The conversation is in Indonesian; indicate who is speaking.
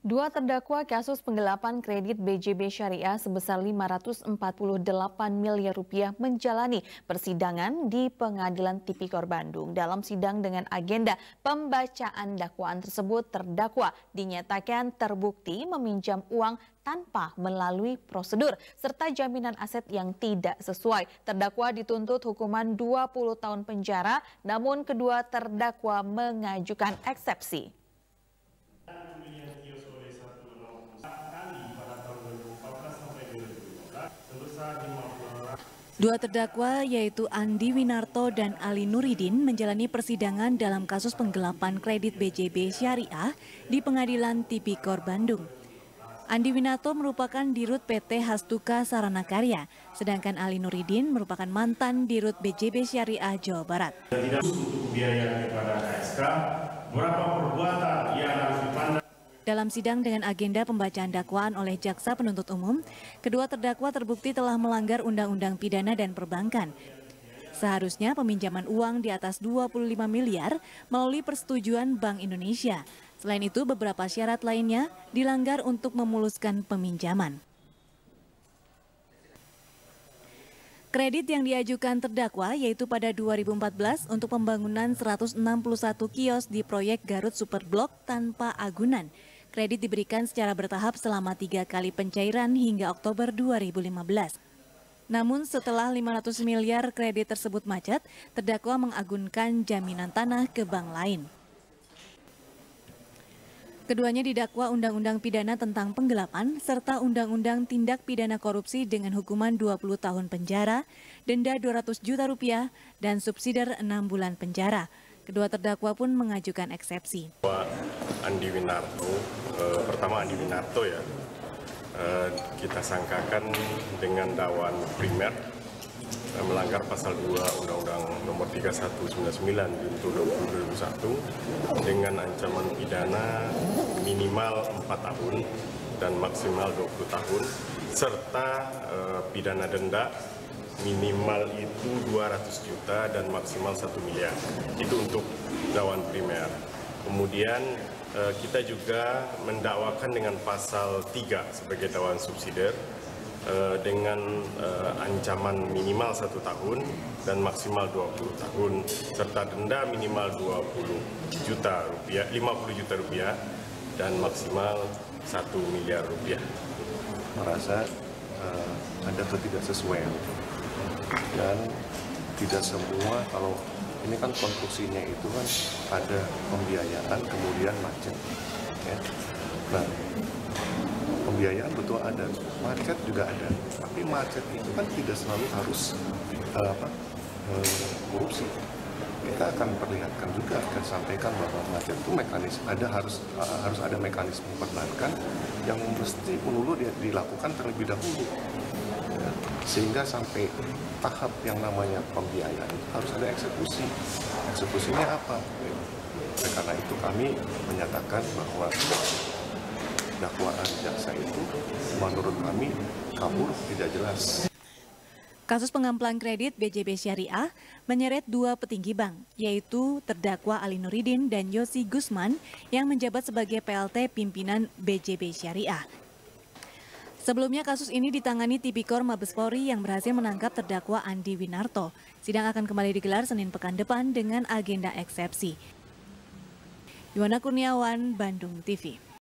Speaker 1: Dua terdakwa kasus penggelapan kredit BJB Syariah sebesar 548 miliar rupiah menjalani persidangan di Pengadilan Tipikor Bandung. Dalam sidang dengan agenda pembacaan dakwaan tersebut, terdakwa dinyatakan terbukti meminjam uang tanpa melalui prosedur serta jaminan aset yang tidak sesuai. Terdakwa dituntut hukuman 20 tahun penjara, namun kedua terdakwa mengajukan eksepsi.
Speaker 2: Dua terdakwa yaitu Andi Winarto dan Ali Nuridin menjalani persidangan dalam kasus penggelapan kredit BJB Syariah di Pengadilan Tipikor Bandung. Andi Winarto merupakan Dirut PT Hastuka Sarana Karya, sedangkan Ali Nuridin merupakan mantan Dirut BJB Syariah Jawa Barat.
Speaker 3: Tidak untuk biaya kepada KSK, berapa perbuatan yang harus dipandang.
Speaker 2: Dalam sidang dengan agenda pembacaan dakwaan oleh Jaksa Penuntut Umum, kedua terdakwa terbukti telah melanggar Undang-Undang Pidana dan Perbankan. Seharusnya peminjaman uang di atas 25 miliar melalui persetujuan Bank Indonesia. Selain itu, beberapa syarat lainnya dilanggar untuk memuluskan peminjaman. Kredit yang diajukan terdakwa yaitu pada 2014 untuk pembangunan 161 kios di proyek Garut Superblok tanpa agunan. Kredit diberikan secara bertahap selama 3 kali pencairan hingga Oktober 2015. Namun setelah 500 miliar kredit tersebut macet, terdakwa mengagunkan jaminan tanah ke bank lain. Keduanya didakwa Undang-Undang Pidana tentang penggelapan serta Undang-Undang Tindak Pidana Korupsi dengan hukuman 20 tahun penjara, denda 200 juta rupiah, dan subsidiar 6 bulan penjara. Kedua terdakwa pun mengajukan eksepsi.
Speaker 4: Andi Winarto, pertama Andi Winarto ya, kita sangkakan dengan dakwaan primer melanggar pasal 2 Undang-Undang Nomor 3199 junto 2001 dengan ancaman pidana minimal 4 tahun dan maksimal 20 tahun serta pidana denda minimal itu 200 juta dan maksimal 1 miliar. Itu untuk dakwaan primer. Kemudian kita juga mendakwakan dengan pasal 3 sebagai dakwaan subsidiar dengan ancaman minimal 1 tahun dan maksimal 20 tahun serta denda minimal 50 juta rupiah dan maksimal 1 miliar rupiah.
Speaker 5: Merasa ada ketidaksesuaian dan tidak semua, kalau ini kan konstruksinya itu kan ada pembiayaan kemudian macet ya. Nah, pembiayaan betul ada, macet juga ada, tapi macet itu kan tidak selalu harus korupsi. Kita akan perlihatkan juga, akan sampaikan bahwa macet itu harus ada mekanisme perbankan yang mesti melulu dilakukan terlebih dahulu. Ya, sehingga sampai tahap yang namanya pembiayaan itu harus ada eksekusi. Eksekusinya apa? Nah, karena itu kami menyatakan bahwa dakwaan jaksa itu menurut kami kabur, tidak jelas.
Speaker 2: Kasus pengampelan kredit BJB Syariah menyeret 2 petinggi bank, yaitu terdakwa Ali Nuridin dan Yosi Gusman yang menjabat sebagai PLT pimpinan BJB Syariah. Sebelumnya kasus ini ditangani Tipikor Mabes Polri yang berhasil menangkap terdakwa Andi Winarto. Sidang akan kembali digelar Senin pekan depan dengan agenda eksepsi. Yuwana Kurniawan, Bandung TV.